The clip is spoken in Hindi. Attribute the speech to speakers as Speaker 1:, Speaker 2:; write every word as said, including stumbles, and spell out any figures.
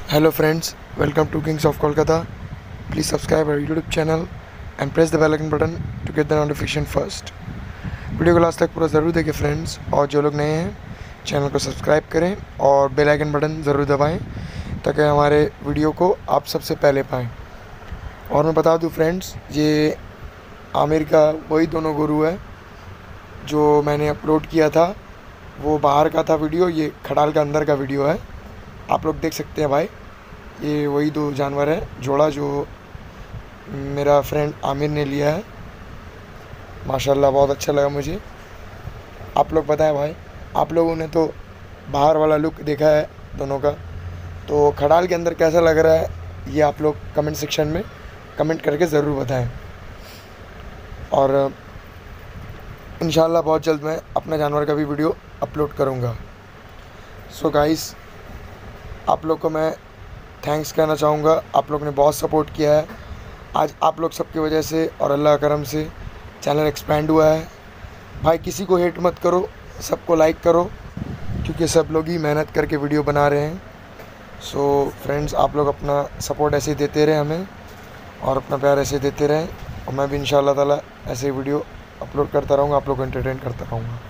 Speaker 1: Hello friends, welcome to Kings of Kolkata. Please subscribe our YouTube channel and press the bell icon button to get the notification first. Video को लास्ट तक पूरा ज़रूर देखें फ्रेंड्स, और जो लोग नए हैं चैनल को सब्सक्राइब करें और बेल आइकन बटन ज़रूर दबाएं ताकि हमारे वीडियो को आप सबसे पहले पाएं। और मैं बता दूं फ्रेंड्स, ये आमिर का वही दोनों गुरु है जो मैंने अपलोड किया था, वो बाहर का था वीडियो, ये खटाल का अंदर का वीडियो है। आप लोग देख सकते हैं भाई, ये वही दो जानवर है जोड़ा जो मेरा फ्रेंड आमिर ने लिया है। माशाल्लाह बहुत अच्छा लगा मुझे। आप लोग बताएं भाई, आप लोगों ने तो बाहर वाला लुक देखा है दोनों का, तो खटाल के अंदर कैसा लग रहा है ये आप लोग कमेंट सेक्शन में कमेंट करके ज़रूर बताएं। और इंशाल्लाह बहुत जल्द मैं अपना जानवर का भी वीडियो अपलोड करूँगा। सो गाइस, आप लोग को मैं थैंक्स कहना चाहूँगा। आप लोग ने बहुत सपोर्ट किया है। आज आप लोग सबकी वजह से और अल्लाह करम से चैनल एक्सपेंड हुआ है। भाई किसी को हेट मत करो, सबको लाइक करो, क्योंकि सब लोग ही मेहनत करके वीडियो बना रहे हैं। सो फ्रेंड्स, आप लोग अपना सपोर्ट ऐसे ही देते रहें हमें, और अपना प्यार ऐसे देते रहें, और मैं भी इंशाल्लाह ताला ऐसे वीडियो अपलोड करता रहूँगा, आप लोग को एंटरटेन करता रहूँगा।